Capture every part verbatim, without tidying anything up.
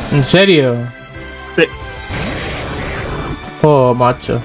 ¿En serio? Sí. Oh, macho.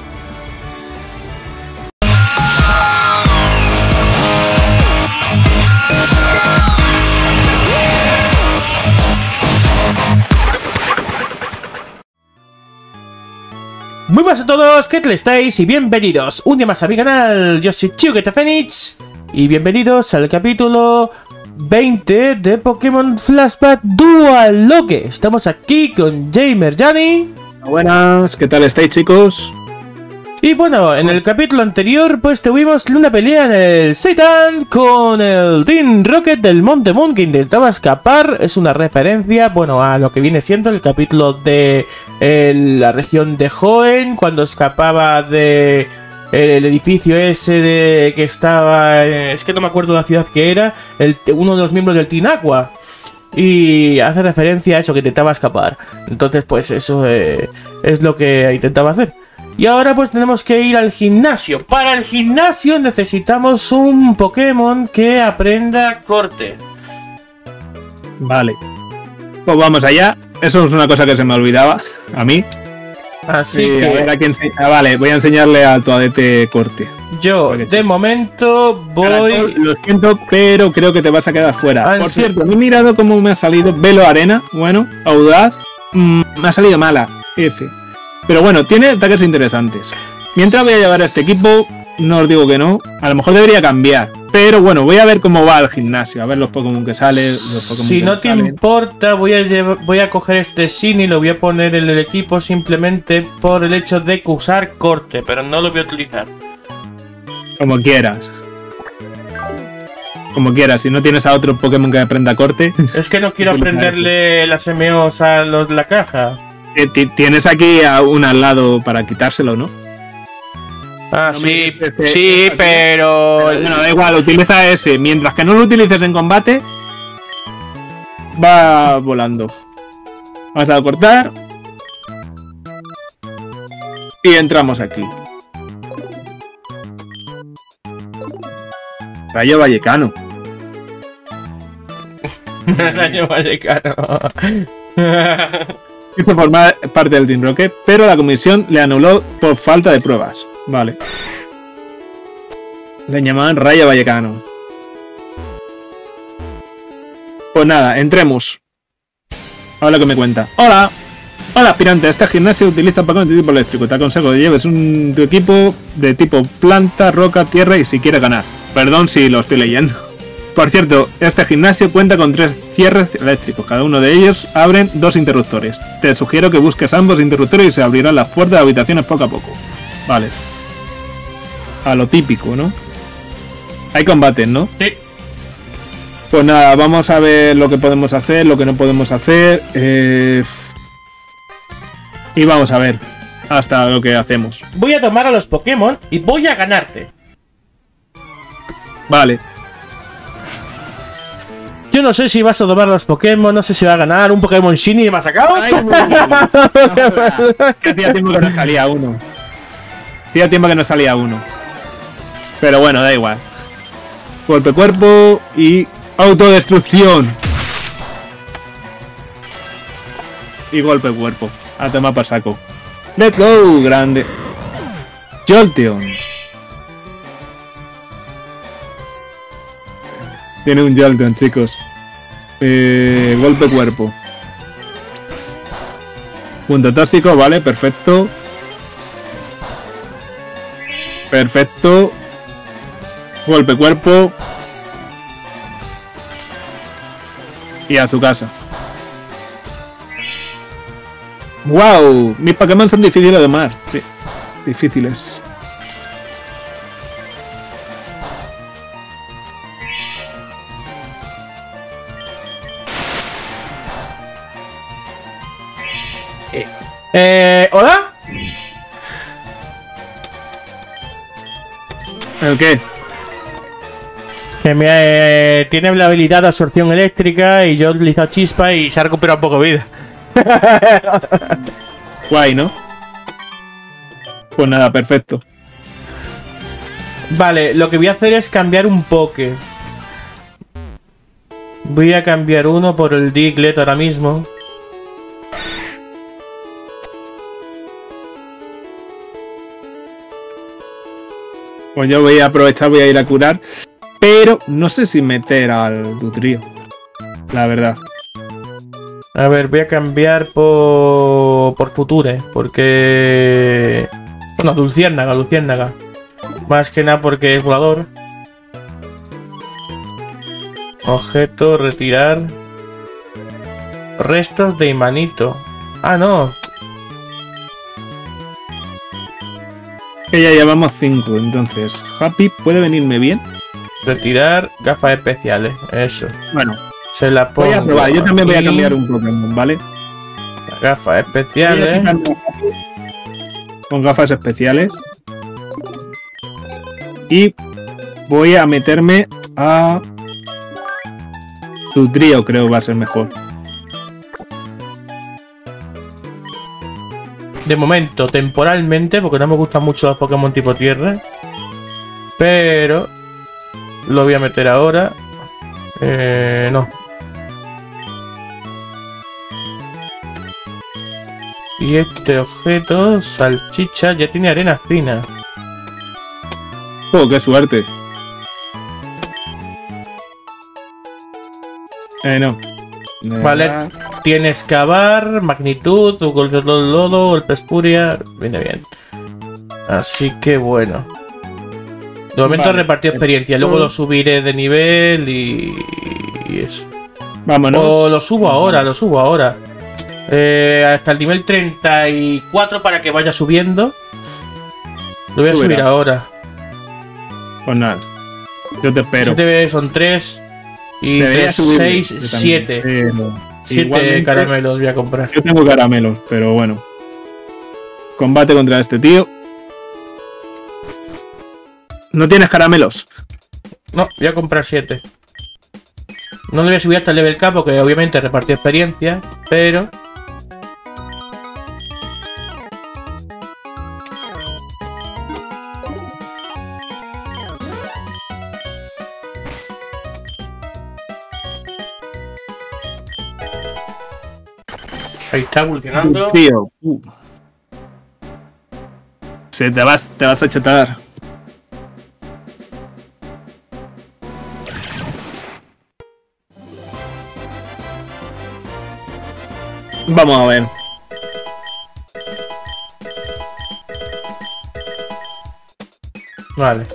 Muy buenas a todos, ¿qué tal estáis? Y bienvenidos un día más a mi canal. Yo soy Chugeta Phoenix y bienvenidos al capítulo veinte de Pokémon Flashback Dual Loque. Estamos aquí con Gamer Johnny. Buenas, ¿qué tal estáis, chicos? Y bueno, en el capítulo anterior pues tuvimos una pelea en el Satan con el Team Rocket del Monte Moon que intentaba escapar. Es una referencia, bueno, a lo que viene siendo el capítulo de eh, la región de Hoenn, cuando escapaba de eh, el edificio ese de que estaba, eh, es que no me acuerdo la ciudad que era, el, uno de los miembros del Team Aqua. Y hace referencia a eso, que intentaba escapar. Entonces pues eso eh, es lo que intentaba hacer. Y ahora pues tenemos que ir al gimnasio. Para el gimnasio necesitamos un Pokémon que aprenda corte. Vale. Pues vamos allá. Eso es una cosa que se me olvidaba a mí. Así y que... A ver a quién ah, vale, voy a enseñarle al Toadete corte. Yo, de momento, voy... Lo siento, pero creo que te vas a quedar fuera. Ah, Por sí. cierto, he mirado cómo me ha salido Velo Arena. Bueno, Audaz. Mmm, me ha salido mala. F. Pero bueno, tiene ataques interesantes. Mientras voy a llevar a este equipo, no os digo que no. A lo mejor debería cambiar. Pero bueno, voy a ver cómo va al gimnasio. A ver los Pokémon que salen. Los Pokémon Si que no te salen. importa, voy a, llevar, voy a coger este Sin y lo voy a poner en el equipo simplemente por el hecho de que usar corte, pero no lo voy a utilizar. Como quieras. Como quieras. Si no tienes a otro Pokémon que aprenda corte. Es que no quiero aprenderle las M Os a los de la caja. Tienes aquí a un al lado para quitárselo, ¿no? Ah, No sí, me dices, sí, eh, pero... Bueno, da igual, utiliza ese. Mientras que no lo utilices en combate, va volando. Vamos a cortar. Y entramos aquí. Rayo Vallecano. Rayo Vallecano. Hizo formar parte del Team Rocket, pero la comisión le anuló por falta de pruebas. Vale. Le llamaban Rayo Vallecano. Pues nada, entremos. Ahora que me cuenta. Hola. Hola, aspirante. Este gimnasio utiliza Pokémon de tipo eléctrico. Te aconsejo que lleves un tu equipo de tipo planta, roca, tierra y si quieres ganar. Perdón si lo estoy leyendo. Por cierto, este gimnasio cuenta con tres cierres eléctricos. Cada uno de ellos abren dos interruptores. Te sugiero que busques ambos interruptores y se abrirán las puertas de habitaciones poco a poco. Vale. A lo típico, ¿no? Hay combates, ¿no? Sí. Pues nada, vamos a ver lo que podemos hacer, lo que no podemos hacer. Eh... Y vamos a ver hasta lo que hacemos. Voy a tomar a los Pokémon y voy a ganarte. Vale. Yo no sé si vas a tomar a los Pokémon, no sé si va a ganar un Pokémon Shiny y me ha sacado. Ay, hacía tiempo que no salía uno. Hacía tiempo que no salía uno. Pero bueno, da igual. Golpe cuerpo y autodestrucción. Y golpe cuerpo. A tomar por saco. Let's go, grande. Jolteon. Tiene un Jolteon, chicos. Eh, golpe cuerpo. Punto tóxico, vale, perfecto. Perfecto. Golpe cuerpo. Y a su casa. ¡Wow! Mis Pokémon son difíciles de mar. Sí, difíciles. Eh, ¿hola? ¿El qué? Que me, eh, tiene la habilidad de absorción eléctrica y yo he utilizado chispa y se ha recuperado un poco de vida. Guay, ¿no? Pues nada, perfecto. Vale, lo que voy a hacer es cambiar un Poké. Voy a cambiar uno por el Diglett ahora mismo. Pues yo voy a aprovechar, voy a ir a curar. Pero no sé si meter al Dugtrio. La verdad. A ver, voy a cambiar por, por Future, porque... Bueno, Luciérnaga, Luciérnaga. Más que nada porque es volador. Objeto, retirar. Restos de imanito. Ah, no. Que ya llevamos cinco, entonces Happy puede venirme bien. Retirar gafas especiales, eso. Bueno, se la pongo. Voy a probar, yo también voy a cambiar un Pokémon, ¿vale? Gafas especiales. Con gafas especiales. Y voy a meterme a tu trío, creo que va a ser mejor. De momento, temporalmente, porque no me gustan mucho los Pokémon tipo tierra. Pero lo voy a meter ahora. Eh, no. Y este objeto, salchicha, ya tiene arena fina. Oh, qué suerte. Eh, no. Vale, Ah. tiene excavar, magnitud, golpe de lodo, golpe espuria. Viene bien. Así que bueno. De momento Vale. he repartido experiencia, luego lo subiré de nivel y, y eso. Vámonos. O lo subo ahora, lo subo ahora. Eh, hasta el nivel treinta y cuatro para que vaya subiendo. Lo voy a Subirá. subir ahora. Pues nada. Yo te espero. siete son tres y Debería tres, subirlo, seis, yo también. siete. Pero siete igualmente, caramelos voy a comprar. Yo tengo caramelos, pero bueno. Combate contra este tío. ¿No tienes caramelos? No, voy a comprar siete. No le voy a subir hasta el level K porque obviamente he repartido experiencia, pero... Ahí está evolucionando. Tío. Uh. Se te vas, te vas a chetar. Vamos a ver. Vale.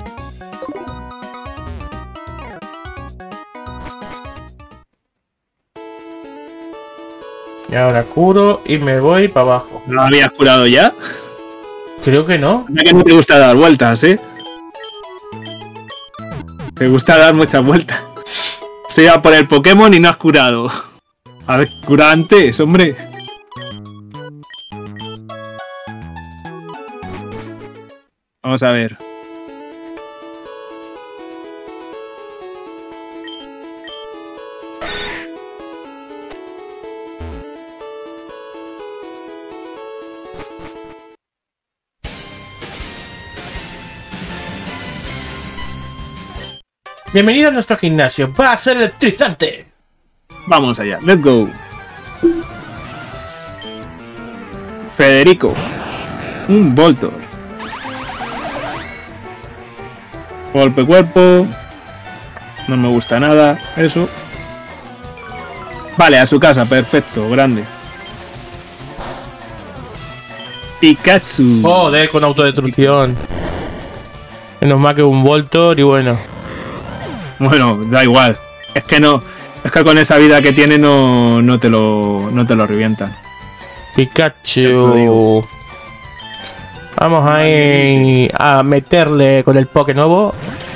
Y ahora curo y me voy para abajo. ¿No habías curado ya? Creo que no. Ya que no te gusta dar vueltas, ¿eh? Te gusta dar muchas vueltas. Se iba por el Pokémon y no has curado. A ver, cura antes, hombre. Vamos a ver. Bienvenido a nuestro gimnasio. Va a ser electrizante. Vamos allá, let's go. Federico. Un Voltor. Golpe cuerpo. No me gusta nada. Eso. Vale, a su casa, perfecto, grande. Pikachu. Joder, con autodestrucción. Menos mal que un Voltor y bueno. Bueno, da igual. Es que no. Es que con esa vida que tiene no, no te lo. no te lo revientan. Pikachu. Vamos ahí a meterle con el Poké nuevo.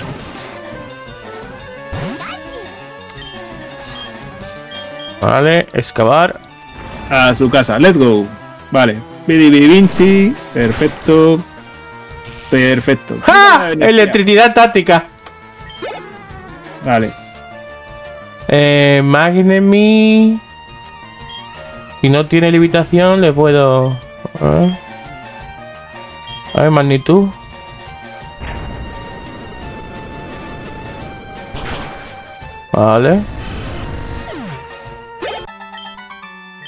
Vale, excavar. A su casa, let's go. Vale. Bidi Bidi Vinci. Perfecto. Perfecto. ¡Ja! Electricidad táctica. Vale. Eh, Magnemi. Si no tiene levitación, le puedo. A ver, a ver magnitud. Vale.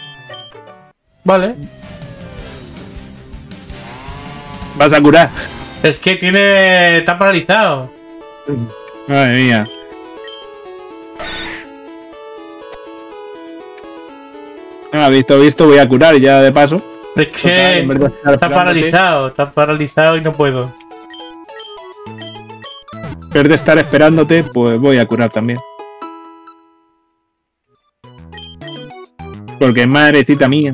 Vale. Vas a curar. Es que tiene... está paralizado. Madre mía. Ah, visto, visto, voy a curar ya de paso. Es que Total, está paralizado, está paralizado y no puedo. En vez de estar esperándote, pues voy a curar también. Porque madrecita mía.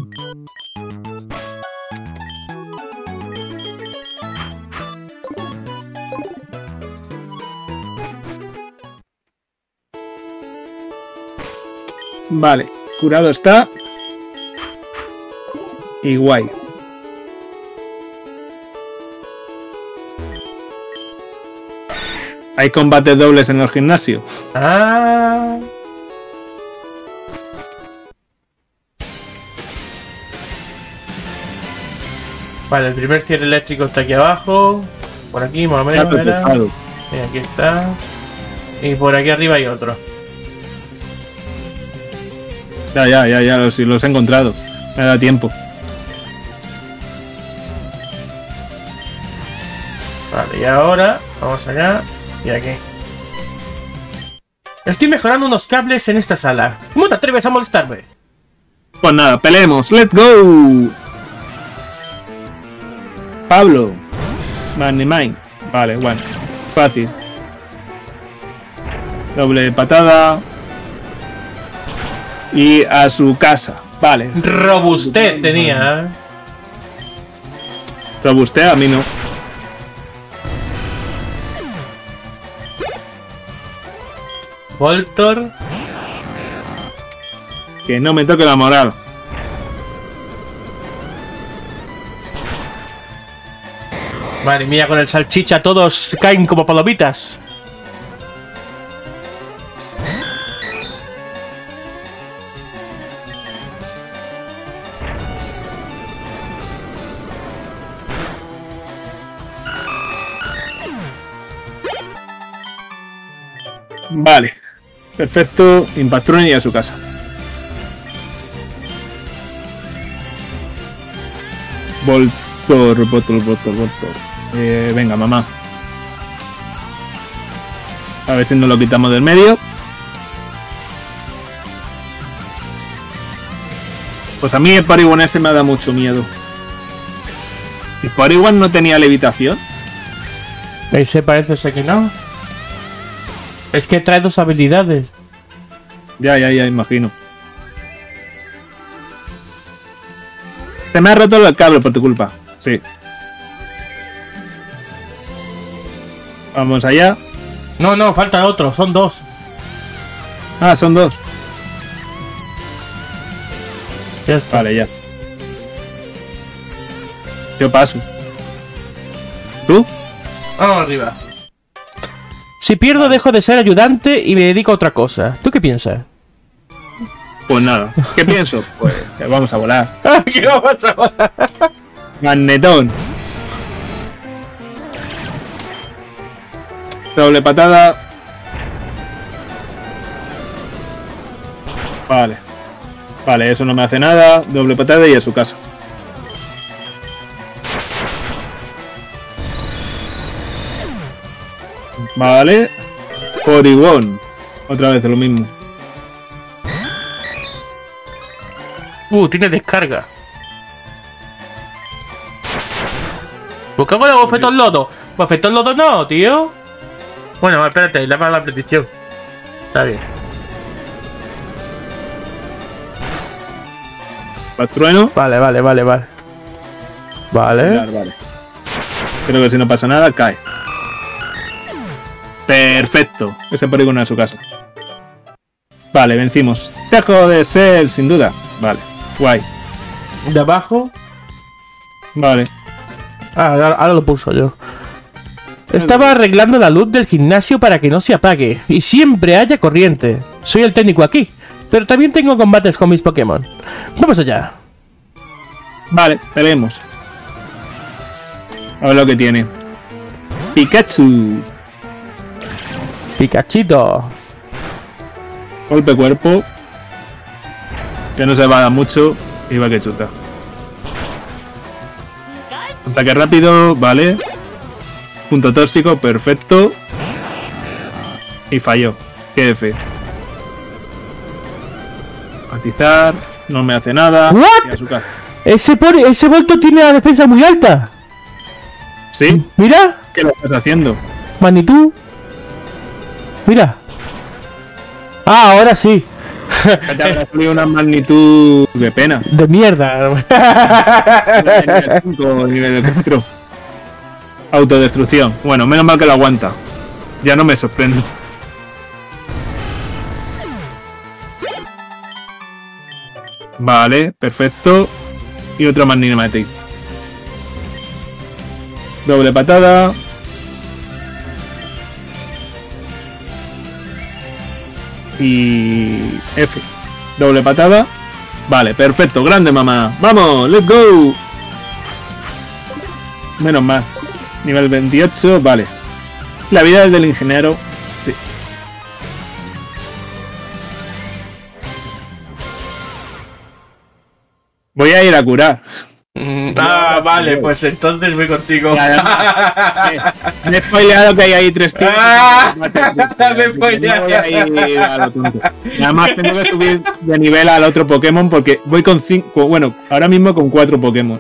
Vale, curado está. Y guay. Hay combates dobles en el gimnasio. Ah. Vale, el primer cierre eléctrico está aquí abajo. Por aquí más o menos. ¿Verdad? Sí, aquí está. Y por aquí arriba hay otro. Ya, ya, ya, ya, los, los he encontrado. Me da tiempo. Vale, y ahora vamos allá y aquí. Estoy mejorando unos cables en esta sala. ¿Cómo te atreves a molestarme? Pues nada, peleemos. ¡Let's go! Pablo. Money mine. Vale, bueno. Fácil. Doble patada. Y a su casa. Vale. Robustez tenía, ¿eh? Robustez a mí no. Voltor. Que no me toque la moral. Madre mía, con el salchicha todos caen como palomitas. Vale. Perfecto. Impactrone y a su casa. Voltor, Voltor, Voltor, Voltor. Eh, venga, mamá. A ver si nos lo quitamos del medio. Pues a mí el Porygon ese me da mucho miedo. ¿El Porygon no tenía levitación? Ese parece ser que no. Es que trae dos habilidades. Ya, ya, ya, imagino. Se me ha roto el cable por tu culpa. Sí. Vamos allá. No, no, falta otro, son dos. Ah, son dos. Ya está. Vale, ya. Yo paso. ¿Tú? Vamos arriba. Si pierdo, dejo de ser ayudante y me dedico a otra cosa. ¿Tú qué piensas? Pues nada. ¿Qué pienso? Pues que vamos a volar. ¿Qué vamos a volar? Magnetón. Doble patada. Vale. Vale, eso no me hace nada. Doble patada y a su casa. Vale. Porygon. Otra vez lo mismo. Uh, tiene descarga. ¿Por qué hago la bofetón lodo? ¿Bofetón lodo no, tío? Bueno, espérate, le va la petición. Está bien. Trueno. Vale, vale, vale, vale. Vale. Vale, vale. Creo que si no pasa nada, cae. Perfecto. Ese Porygon a su casa. Vale, vencimos. Dejo de ser, sin duda. Vale. Guay. De abajo. Vale. Ah, ahora, ahora lo pulso yo. Estaba arreglando la luz del gimnasio para que no se apague y siempre haya corriente. Soy el técnico aquí, pero también tengo combates con mis Pokémon. Vamos allá. Vale, peleemos. A ver lo que tiene. Pikachu. Pikachito. Golpe cuerpo. Que no se va a dar mucho. Y va que chuta. Ataque rápido, vale. Punto tóxico, perfecto. Y falló. Qué F. Atizar. No me hace nada. ¿What? Y a su casa. Ese, por, ese Volto tiene la defensa muy alta. ¿Sí? Mira. ¿Qué lo estás haciendo? Magnitud. Mira. Ah, ahora sí. Te habrá salido una magnitud de pena. De mierda. Nivel cinco, nivel cuatro. Autodestrucción. Bueno, menos mal que lo aguanta. Ya no me sorprendo. Vale, perfecto. Y otra Magnimatic. Doble patada. Y F. Doble patada. Vale, perfecto. Grande, mamá. ¡Vamos! ¡Let's go! Menos mal. Nivel veintiocho. Vale. La vida del ingeniero. Sí. Voy a ir a curar. Mm, ah, vale, pues entonces voy contigo. Me he spoileado que hay ahí tres tíos. Ah, me he spoileado. No voy a ir a lo tonto. Y además tengo que subir de nivel al otro Pokémon porque voy con cinco. Bueno, ahora mismo con cuatro Pokémon.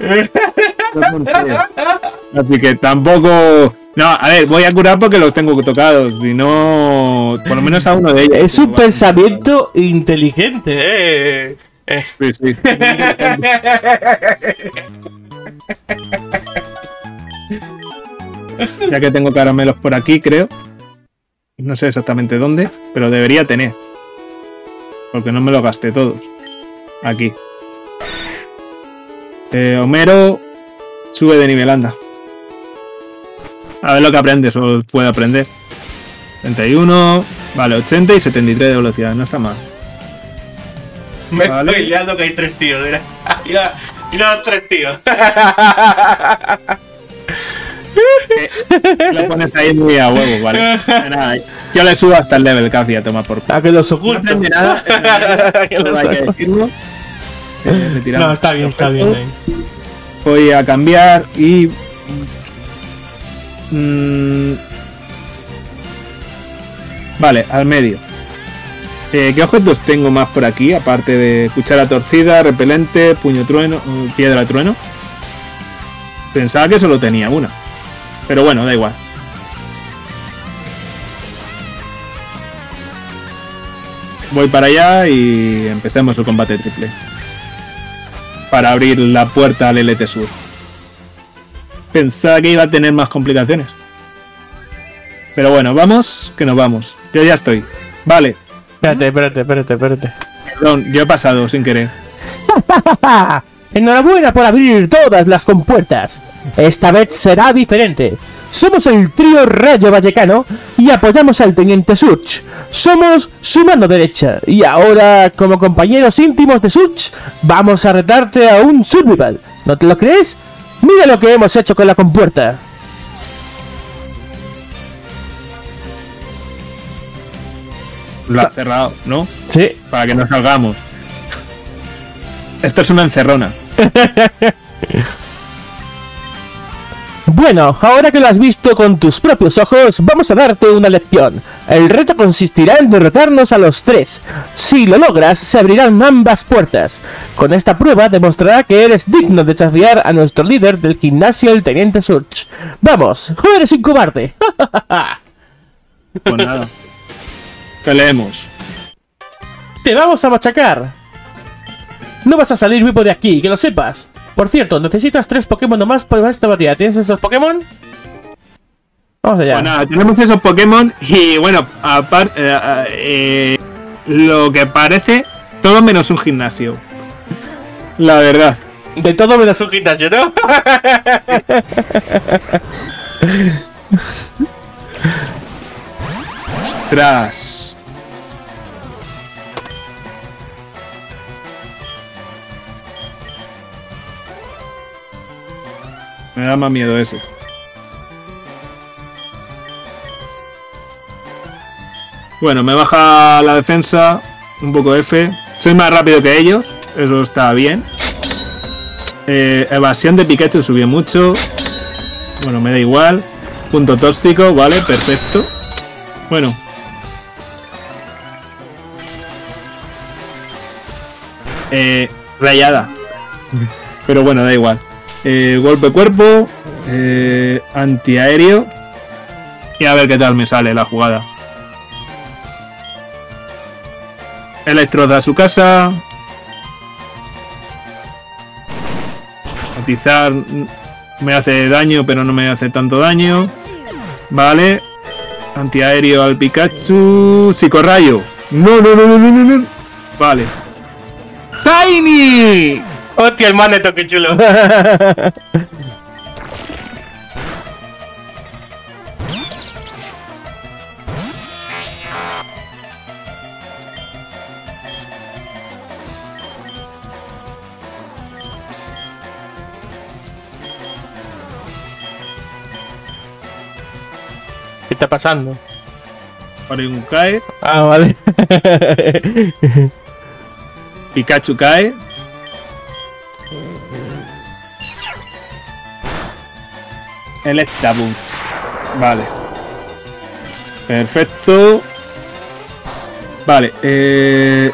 Así que tampoco. No, a ver, voy a curar porque los tengo tocados. Si no, por lo menos a uno de ellos. Es un pensamiento inteligente, eh. Sí, sí. Ya que tengo caramelos por aquí, creo. No sé exactamente dónde, pero debería tener. Porque no me los gasté todos. Aquí. Eh, Homero sube de nivel, anda. A ver lo que aprendes o puede aprender. setenta y uno. Vale, ochenta y setenta y tres de velocidad. No está mal. Me Vale. estoy liando que hay tres tíos, mira. Mira, mira los tres tíos. Lo pones ahí muy a huevo, vale. Nada, yo le subo hasta el level casi a tomar por culo. A que los No oculto. aprende nada, Que los todo hay que oculto. decirlo. Eh, retiramos. No, está bien, está bien. ahí. Voy a cambiar y... Mm, vale, al medio. Eh, ¿Qué objetos tengo más por aquí? Aparte de cuchara torcida, repelente, puño trueno, eh, piedra trueno. Pensaba que solo tenía una. Pero bueno, da igual. Voy para allá y empecemos el combate triple. Para abrir la puerta al L T Sur. Pensaba que iba a tener más complicaciones. Pero bueno, vamos, que nos vamos. Yo ya estoy. Vale. Espérate, espérate, espérate, espérate. Perdón, yo he pasado sin querer. Enhorabuena por abrir todas las compuertas. Esta vez será diferente. Somos el trío Rayo Vallecano y apoyamos al Teniente Surge. Somos su mano derecha y ahora, como compañeros íntimos de Surge, vamos a retarte a un survival. ¿No te lo crees? Mira lo que hemos hecho con la compuerta. Lo ha cerrado, ¿no? Sí. Para que no salgamos. Esto es una encerrona. Bueno, ahora que lo has visto con tus propios ojos, vamos a darte una lección. El reto consistirá en derrotarnos a los tres. Si lo logras, se abrirán ambas puertas. Con esta prueba demostrará que eres digno de desafiar a nuestro líder del gimnasio, el Teniente Surge. ¡Vamos! ¡No eres un cobarde! Pues nada. ¿Qué leemos? ¡Te vamos a machacar! No vas a salir vivo de aquí, que lo sepas. Por cierto, necesitas tres Pokémon nomás para esta batalla. ¿Tienes esos Pokémon? Vamos allá. Pues nada, tenemos esos Pokémon y bueno, aparte, eh, eh, lo que parece, todo menos un gimnasio. La verdad. De todo menos un gimnasio, ¿no? Ostras. Me da más miedo ese. Bueno, me baja la defensa. Un poco F. Soy más rápido que ellos. Eso está bien. Eh, evasión de Pikachu subió mucho. Bueno, me da igual. Punto tóxico, vale, perfecto. Bueno. Eh, rayada. Pero bueno, da igual. Eh, golpe cuerpo. Eh, antiaéreo. Y a ver qué tal me sale la jugada. Electroda a su casa. Atizar me hace daño, pero no me hace tanto daño. Vale. Antiaéreo al Pikachu. Psicorrayo. No, no, no, no, no, no, no. Vale. ¡Shiny! ¡Hostia, el Magneto, qué chulo! ¿Qué está pasando? Porygon cae. Ah, vale. Pikachu cae. Electabuzz. Vale. Perfecto. Vale. Eh...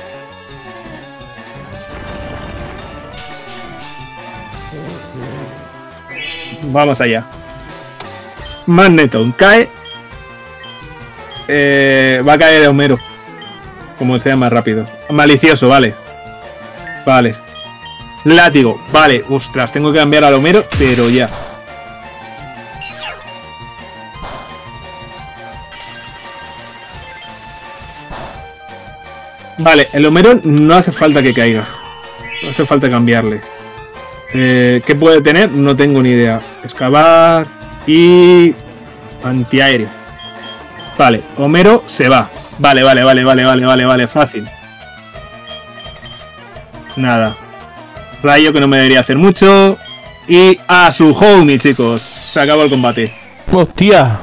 Vamos allá. Magneton cae. Eh, va a caer de Homero. Como sea más rápido. Malicioso, vale. Vale. Látigo, vale. Ostras, tengo que cambiar al Homero, pero ya. Vale, el Homero no hace falta que caiga. No hace falta cambiarle. Eh, ¿Qué puede tener? No tengo ni idea. Excavar y antiaéreo. Vale, Homero se va. Vale, vale, vale, vale, vale, vale, vale, fácil. Nada. Rayo que no me debería hacer mucho. Y a su homie, chicos. Se acabó el combate. ¡Hostia!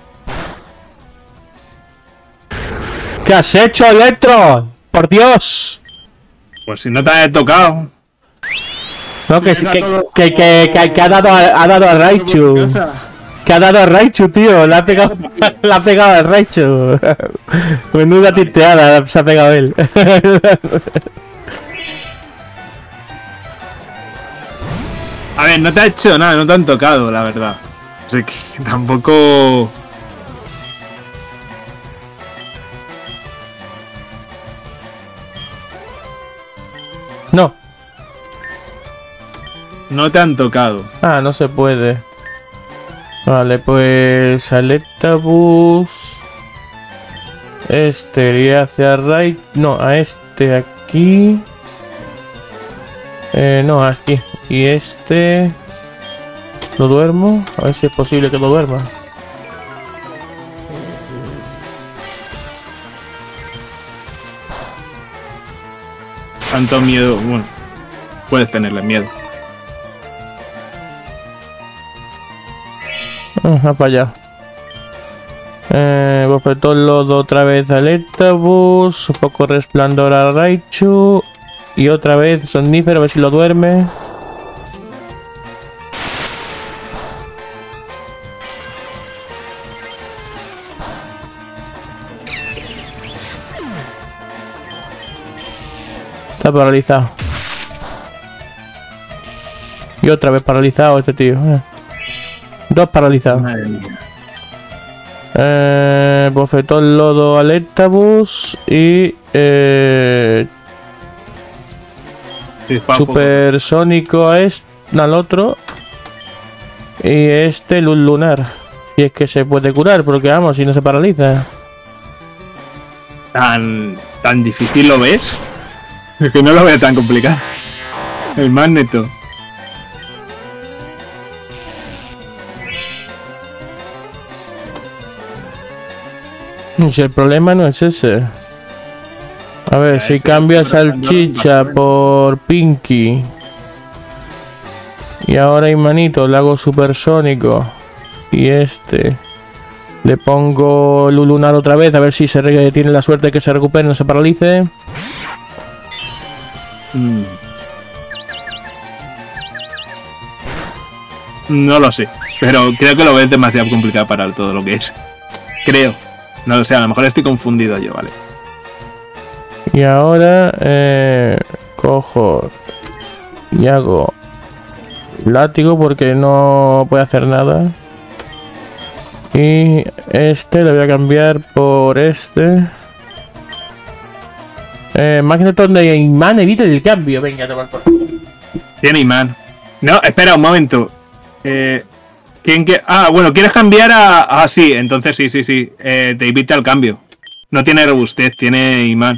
¿Qué has hecho, Electro? ¡Por Dios! Pues si no te ha tocado. No, que, que, que, que, que, que ha dado a, ha dado a Raichu. Que ha dado a Raichu, tío. Le ha pegado, le ha pegado a Raichu. Menuda tinteada se ha pegado él. A ver, no te ha hecho nada, no te han tocado, la verdad. Así que tampoco... No. No te han tocado. Ah, no se puede. Vale, pues Electabuzz. Este iría hacia right. No, a este aquí. Eh, no, aquí. Y este. Lo duermo. A ver si es posible que lo duerma. Tanto miedo. Bueno, puedes tenerle miedo. Ajá, para allá. Eh, bofetón lodo otra vez a Electabuzz. Un poco resplandor a Raichu. Y otra vez somnífero, a ver si lo duerme. Está paralizado. Y otra vez paralizado este tío. Eh. Dos paralizados. Madre mía. Eh, bofetón lodo a Electabuzz. Y... Eh, supersónico a este, al otro. Y este luz lunar. Si es que se puede curar, porque vamos, si no se paraliza. ¿Tan, tan difícil lo ves? Es que no lo veo tan complicado. El Magneto. Si el problema no es ese. A ver, si cambias Salchicha por Pinky. Y ahora Imanito le hago supersónico. Y este. Le pongo Lulunar otra vez, a ver si se re tiene la suerte de que se recupere y no se paralice. Mm. No lo sé. Pero creo que lo ves demasiado complicado para todo lo que es. Creo. No lo sé, a lo mejor estoy confundido yo, ¿vale? Y ahora eh, cojo y hago látigo porque no puede hacer nada. Y este lo voy a cambiar por este. Eh, Magneton de imán evita el cambio. Venga, toma por. Tiene imán. No, espera un momento. Eh, ¿quién que... Ah, bueno, ¿quieres cambiar a...? Ah, sí, entonces sí, sí, sí. Eh, te evita el cambio. No tiene robustez, tiene imán.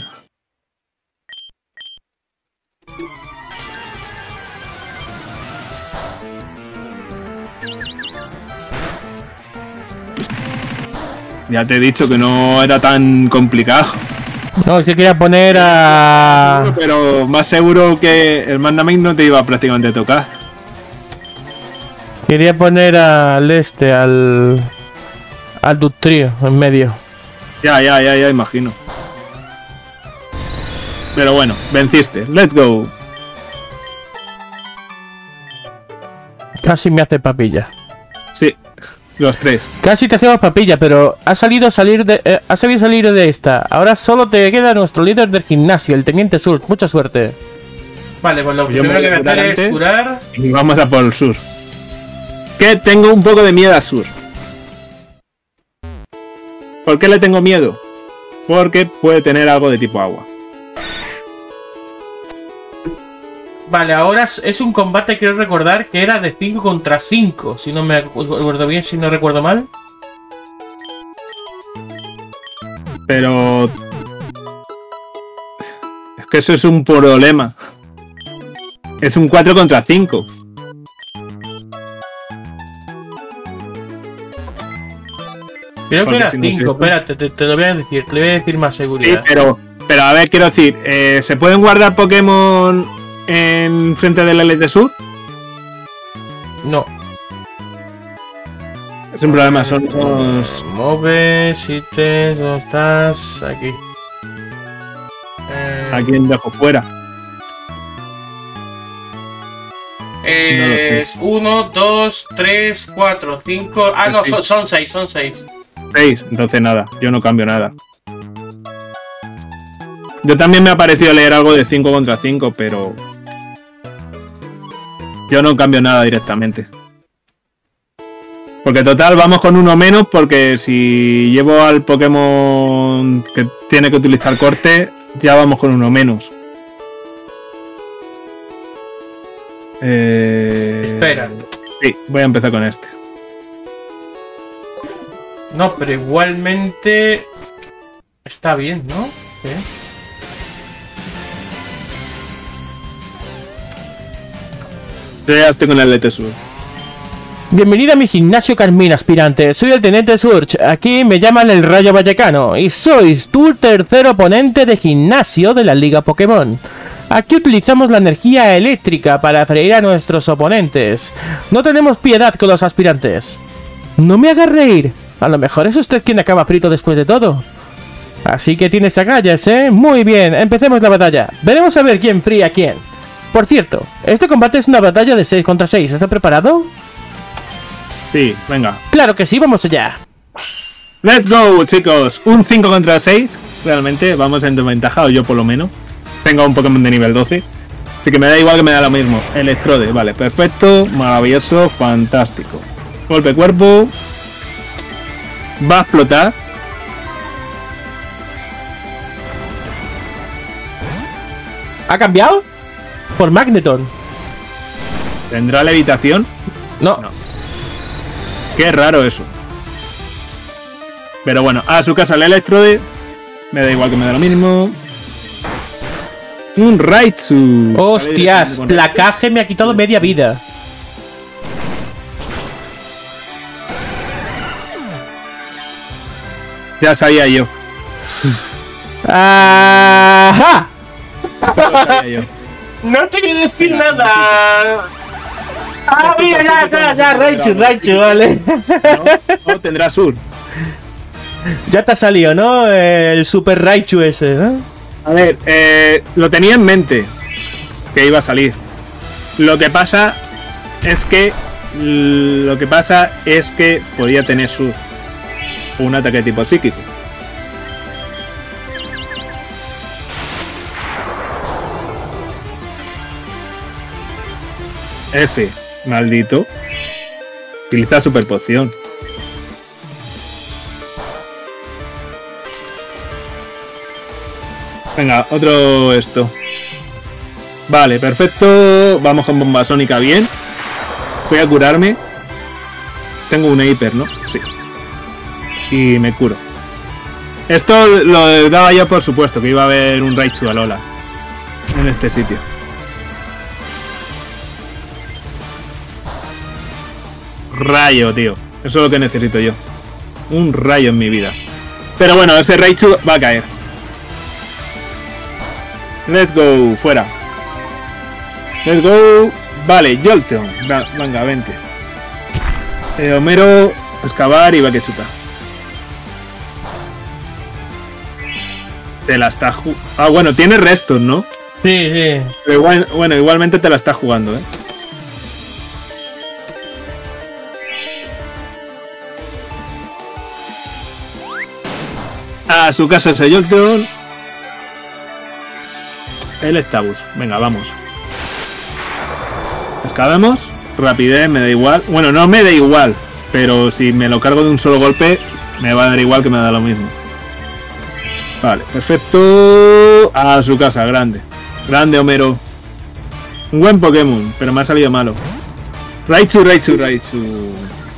Ya te he dicho que no era tan complicado. No, es que quería poner a... Pero más seguro que el Magnamake no te iba prácticamente a tocar. Quería poner al este, al... Al Dugtrio en medio. Ya, ya, ya, ya, imagino. Pero bueno, venciste. Let's go. Casi me hace papilla. Sí, los tres. Casi te hacemos papilla, pero ha salido salir de, eh, ha sabido salir de esta. Ahora solo te queda nuestro líder del gimnasio, el Teniente Surge. Mucha suerte. Vale, pues lo primero que voy a hacer es curar. Y vamos a por el sur. Que tengo un poco de miedo al sur. ¿Por qué le tengo miedo? Porque puede tener algo de tipo agua. Vale, ahora es un combate, quiero recordar, que era de cinco contra cinco. Si no me acuerdo bien, si no recuerdo mal. Pero... es que eso es un problema. Es un cuatro contra cinco. Creo que era cinco, espérate, te, te lo voy a decir, te lo voy a decir más seguridad. Sí, pero, pero a ver, quiero decir, eh, ¿se pueden guardar Pokémon en frente del Elite Sur? No. Es un problema, son los... Moves, ítems, ¿dónde estás? Aquí. Eh... Aquí en dejo fuera. Es uno, dos, tres, cuatro, cinco... Ah, no, son, son seis, son seis. seis, entonces nada, yo no cambio nada. Yo también me ha parecido leer algo de cinco contra cinco, pero... yo no cambio nada directamente. Porque total, vamos con uno menos, porque si llevo al Pokémon que tiene que utilizar corte, ya vamos con uno menos. Eh... Espera. Sí, voy a empezar con este. No, pero igualmente... está bien, ¿no? ¿Sí? Llegaste con el Elite Sur. Bienvenido a mi gimnasio Carmín, aspirante. Soy el Teniente Surge. Aquí me llaman el Rayo Vallecano. Y sois tu tercer oponente de gimnasio de la Liga Pokémon. Aquí utilizamos la energía eléctrica para freír a nuestros oponentes. No tenemos piedad con los aspirantes. No me hagas reír. A lo mejor es usted quien acaba frito después de todo. Así que tienes agallas, ¿eh? Muy bien, empecemos la batalla. Veremos a ver quién fría a quién. Por cierto, este combate es una batalla de seis contra seis. ¿Está preparado? Sí, venga. Claro que sí, vamos allá. Let's go, chicos. Un cinco contra seis. Realmente vamos en desventaja, o yo por lo menos. Tengo un Pokémon de nivel doce. Así que me da igual, que me da lo mismo. Electrode, vale, perfecto, maravilloso, fantástico. Golpe cuerpo. Va a explotar. ¿Ha cambiado? Por Magneton. ¿Tendrá levitación? No. No. Qué raro eso. Pero bueno, a su casa el Electrode. Me da igual, que me da lo mismo. Un Raichu. Hostias, placaje me ha quitado media vida. Ya sabía yo. ¡Ajá! Ya sabía yo. No te quiero decir nada. Ah, mira, ya, ya, ya, Raichu, Raichu, vale. No, no tendrá sur. Ya te ha salido, ¿no? El Super Raichu ese, ¿no? A ver, eh, lo tenía en mente que iba a salir. Lo que pasa es que Lo que pasa es que podría tener su un ataque de tipo psíquico. F, maldito. Utiliza super poción. Venga, otro esto. Vale, perfecto. Vamos con bomba sónica bien. Voy a curarme. Tengo una hiper, ¿no? Sí. Y me curo. Esto lo daba yo por supuesto, que iba a haber un Raichu Alola en este sitio. Rayo, tío. Eso es lo que necesito yo. Un rayo en mi vida. Pero bueno, ese Raichu va a caer. Let's go. Fuera. Let's go. Vale, Jolteon. Venga, vente. Eh, Homero, excavar y Bakechuta. Te la está jugando. Ah, bueno, tiene restos, ¿no? Sí, sí. Pero igual, bueno, igualmente te la está jugando, ¿eh? A su casa ese Jolteon. El Stabus. Venga, vamos. Excavamos. Rapidez, me da igual. Bueno, no me da igual. Pero si me lo cargo de un solo golpe, me va a dar igual, que me da lo mismo. Vale, perfecto. A su casa, grande. Grande, Homero. Un buen Pokémon, pero me ha salido malo. Raichu, Raichu, Raichu.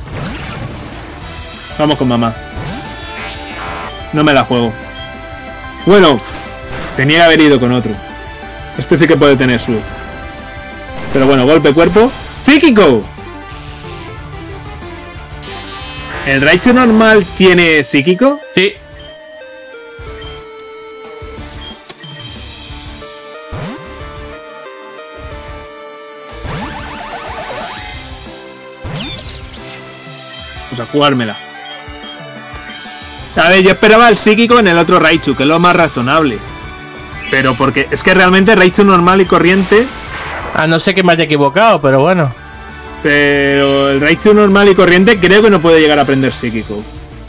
Vamos con mamá. No me la juego. Bueno, tenía que haber ido con otro. Este sí que puede tener su. Pero bueno, golpe cuerpo. ¡Psíquico! ¿El Raichu normal tiene psíquico? Sí. Pues a jugármela. A ver, yo esperaba el psíquico en el otro Raichu, que es lo más razonable. Pero porque es que realmente Raichu normal y corriente... A no ser que me haya equivocado, pero bueno. Pero el Raichu normal y corriente creo que no puede llegar a aprender psíquico.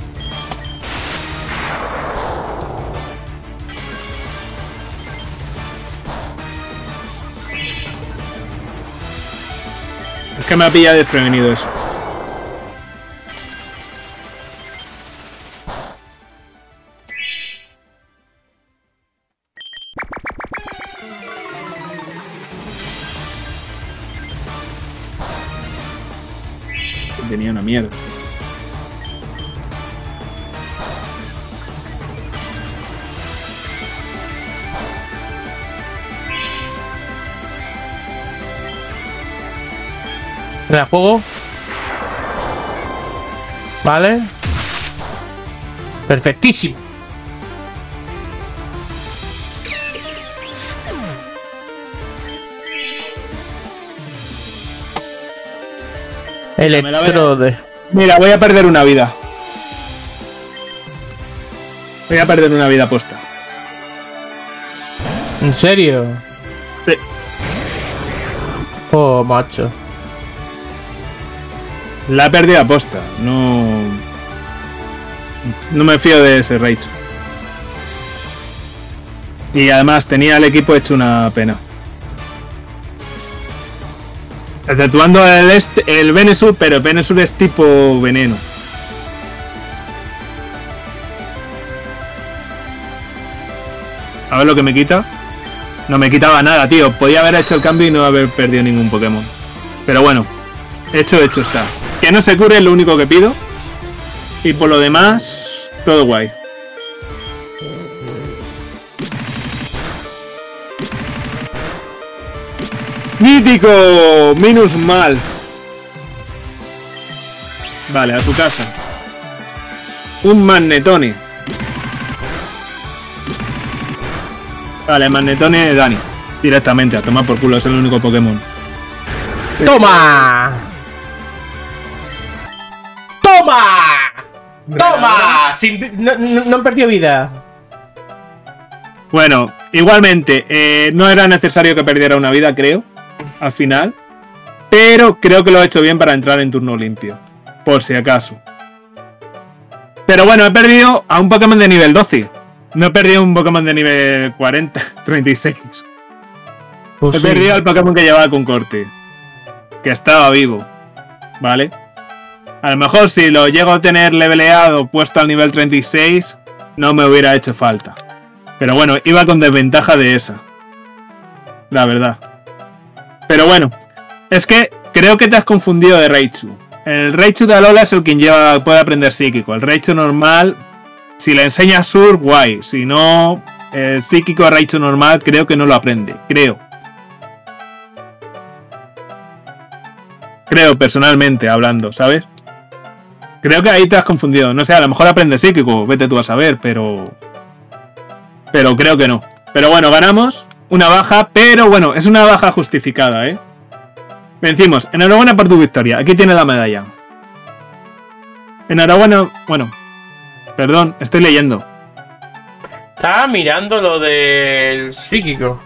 Es que me ha pillado desprevenido eso. Tenía una mierda. ¿Me la juego? Vale. Perfectísimo. Electrode. Mira, voy a perder una vida. Voy a perder una vida posta. ¿En serio? Sí. Oh, macho. La he perdido a posta. No. No me fío de ese Raichu. Y además tenía el equipo hecho una pena. Exceptuando el, este, el Venusaur, pero el Venusaur es tipo veneno. A ver lo que me quita. No me quitaba nada, tío. Podía haber hecho el cambio y no haber perdido ningún Pokémon. Pero bueno, hecho, hecho está. Que no se cure es lo único que pido. Y por lo demás, todo guay. ¡Mítico! Minus mal. Vale, a su casa. Un Magnetone. Vale, Magnetone de Dani. Directamente, a tomar por culo, es el único Pokémon. ¡Toma! ¡Toma! ¡Toma! Sin, no, no, no han perdido vida. Bueno, igualmente, eh, no era necesario que perdiera una vida, creo. Al final. Pero creo que lo he hecho bien para entrar en turno limpio. Por si acaso. Pero bueno, he perdido a un Pokémon de nivel doce. No he perdido un Pokémon de nivel cuarenta, treinta y seis. Pues he sí. perdido al Pokémon que llevaba con corte. Que estaba vivo. ¿Vale? A lo mejor si lo llego a tener leveleado puesto al nivel treinta y seis, no me hubiera hecho falta. Pero bueno, iba con desventaja de esa. La verdad. Pero bueno, es que creo que te has confundido de Raichu. El Raichu de Alola es el quien lleva, puede aprender psíquico. El Raichu normal, si le enseñas Sur, guay. Si no, el psíquico de Raichu normal creo que no lo aprende. Creo. Creo, personalmente, hablando, ¿sabes? Creo que ahí te has confundido. No sé, a lo mejor aprende psíquico, vete tú a saber, pero... Pero creo que no. Pero bueno, ganamos una baja, pero bueno, es una baja justificada, ¿eh? Vencimos. Enhorabuena por tu victoria. Aquí tiene la medalla. Enhorabuena... Bueno. Perdón, estoy leyendo. Estaba mirando lo del psíquico.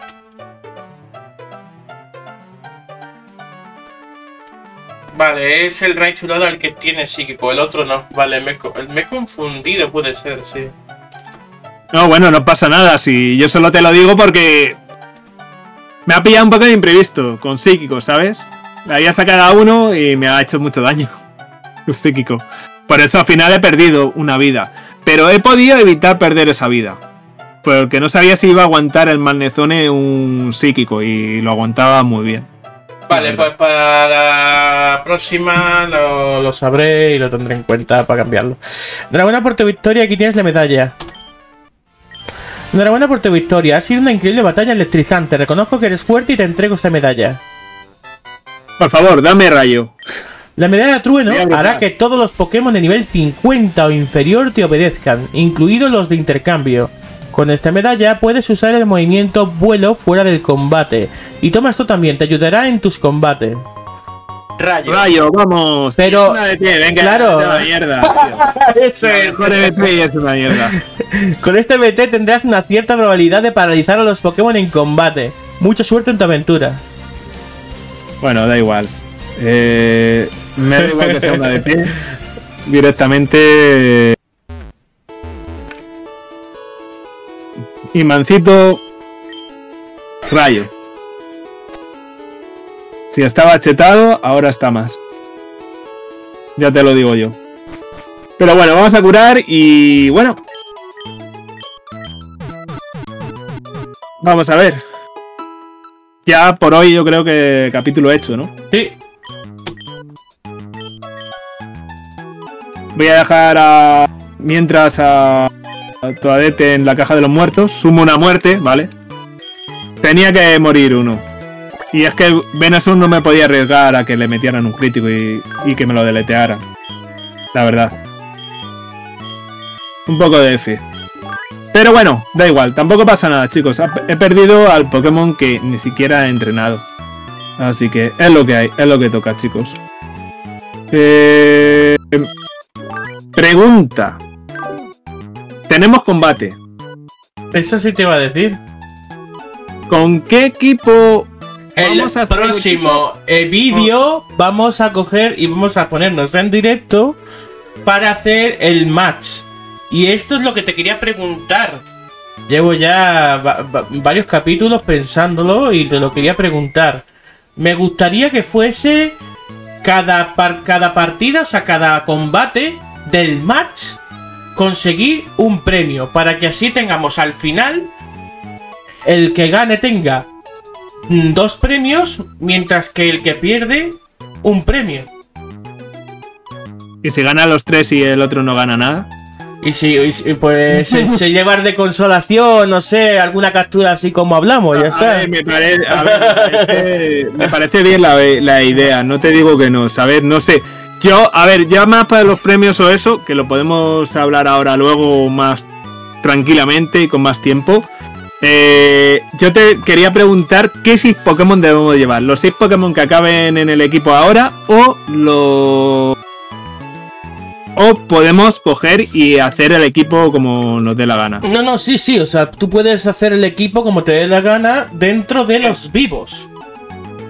Vale, es el Raichu Lola el que tiene psíquico, el otro no. Vale, me, me he confundido, puede ser, sí. No, bueno, no pasa nada. Si yo solo te lo digo porque... Me ha pillado un poco de imprevisto con psíquico, ¿sabes? Le había sacado a uno y me ha hecho mucho daño. Un psíquico. Por eso al final he perdido una vida. Pero he podido evitar perder esa vida. Porque no sabía si iba a aguantar el Malnezone un psíquico. Y lo aguantaba muy bien. Vale, pues para la próxima lo, lo sabré y lo tendré en cuenta para cambiarlo. Enhorabuena por tu victoria, aquí tienes la medalla. Enhorabuena por tu victoria, ha sido una increíble batalla electrizante. Reconozco que eres fuerte y te entrego esta medalla. Por favor, dame rayo. La medalla de trueno hará que todos los Pokémon de nivel cincuenta o inferior te obedezcan, incluidos los de intercambio. Con esta medalla puedes usar el movimiento vuelo fuera del combate. Y toma esto también, te ayudará en tus combates. Rayo. Rayo, vamos. Pero, es una de pie, venga, claro. Es una mierda. Eso es. Mejor M P es una mierda. Con este M T tendrás una cierta probabilidad de paralizar a los Pokémon en combate. Mucha suerte en tu aventura. Bueno, da igual. Eh, me da igual que sea una de pie. Directamente... Imancito. Rayo. Si estaba chetado, ahora está más. Ya te lo digo yo. Pero bueno, vamos a curar y bueno. Vamos a ver. Ya por hoy yo creo que capítulo hecho, ¿no? Sí. Voy a dejar a... Mientras a... Toadette en la caja de los muertos. Sumo una muerte, ¿vale? Tenía que morir uno. Y es que Venusaur no me podía arriesgar a que le metieran un crítico y, y que me lo deletearan. La verdad. Un poco de F. Pero bueno, da igual. Tampoco pasa nada, chicos. He perdido al Pokémon que ni siquiera he entrenado. Así que es lo que hay. Es lo que toca, chicos. Eh... Pregunta. Tenemos combate. Eso sí te iba a decir. ¿Con qué equipo? El próximo eh, vídeo vamos a coger y vamos a ponernos en directo para hacer el match. Y esto es lo que te quería preguntar. Llevo ya va va varios capítulos pensándolo y te lo quería preguntar. Me gustaría que fuese cada, par cada partida, o sea, cada combate del match, conseguir un premio. Para que así tengamos al final, el que gane tenga dos premios, mientras que el que pierde, un premio. ¿Y si gana los tres y el otro no gana nada? Y si, y si pues se, se llevar de consolación, no sé, alguna captura así como hablamos, ya a está. Ver, me, pare, a ver, me, parece, me parece bien la, la idea, no te digo que no, ¿sabes? No sé. Yo, a ver, ya más para los premios o eso, que lo podemos hablar ahora luego más tranquilamente y con más tiempo. Eh, yo te quería preguntar qué seis Pokémon debemos llevar. ¿Los seis Pokémon que acaben en el equipo ahora o los... o podemos coger y hacer el equipo como nos dé la gana? No, no, sí, sí, o sea, tú puedes hacer el equipo como te dé la gana dentro de los vivos.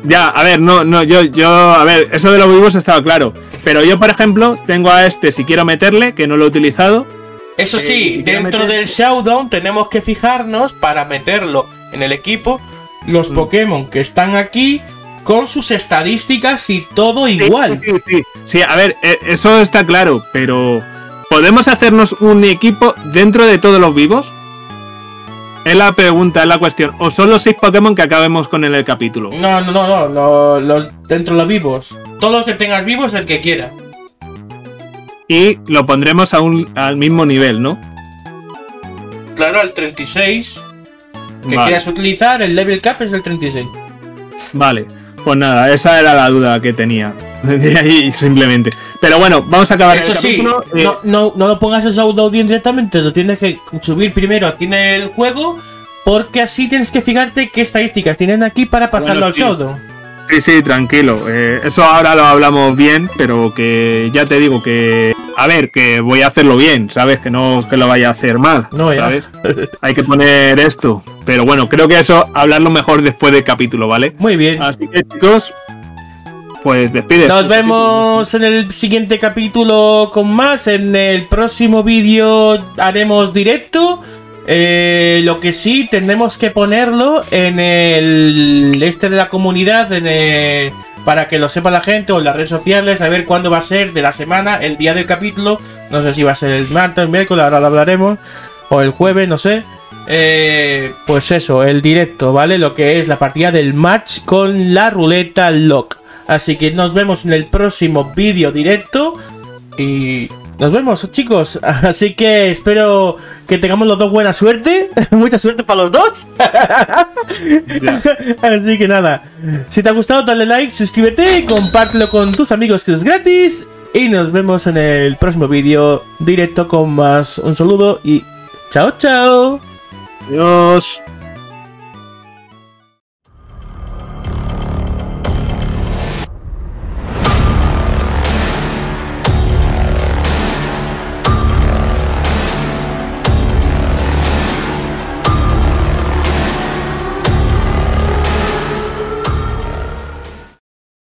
Ya, a ver, no, no, yo, yo, a ver, eso de los vivos estaba claro. Pero yo, por ejemplo, tengo a este, si quiero meterle, que no lo he utilizado. Eso sí, eh, dentro meter... del Showdown tenemos que fijarnos para meterlo en el equipo los mm. Pokémon que están aquí con sus estadísticas y todo sí, igual. Sí, sí, sí, sí, a ver, eso está claro, pero ¿podemos hacernos un equipo dentro de todos los vivos? Es la pregunta, es la cuestión. ¿O son los seis Pokémon que acabemos con en el capítulo? No, no, no, no, no los, dentro de los vivos. Todos los que tengas vivos, el que quiera. Y lo pondremos a un, al mismo nivel, ¿no? Claro, el treinta y seis que vale. quieras utilizar, el level cap es el treinta y seis. Vale, pues nada, esa era la duda que tenía. De ahí simplemente. Pero bueno, vamos a acabar Eso el sí, capítulo. Eh... no, no, no lo pongas en Showdown directamente, lo tienes que subir primero aquí en el juego, porque así tienes que fijarte qué estadísticas tienen aquí para pasarlo bueno, al sí. Showdown. Sí, sí, tranquilo. Eh, eso ahora lo hablamos bien, pero que ya te digo que... A ver, que voy a hacerlo bien, ¿sabes? Que no que lo vaya a hacer mal, no, ya. ¿sabes? Hay que poner esto. Pero bueno, creo que eso hablarlo mejor después del capítulo, ¿vale? Muy bien. Así que, chicos, pues despide. Nos vemos en el siguiente capítulo con más. En el próximo vídeo haremos directo. Eh, lo que sí, tenemos que ponerlo en el este de la comunidad, en el, para que lo sepa la gente, o en las redes sociales, a ver cuándo va a ser de la semana, el día del capítulo. No sé si va a ser el martes, el miércoles, ahora lo hablaremos, o el jueves, no sé. Eh, pues eso, el directo, ¿vale? Lo que es la partida del match con la ruleta lock. Así que nos vemos en el próximo vídeo directo y... nos vemos, chicos. Así que espero que tengamos los dos buena suerte. Mucha suerte para los dos. Así que nada. Si te ha gustado, dale like, suscríbete, compártelo con tus amigos que es gratis. Y nos vemos en el próximo vídeo directo con más. Un saludo y chao, chao. Adiós.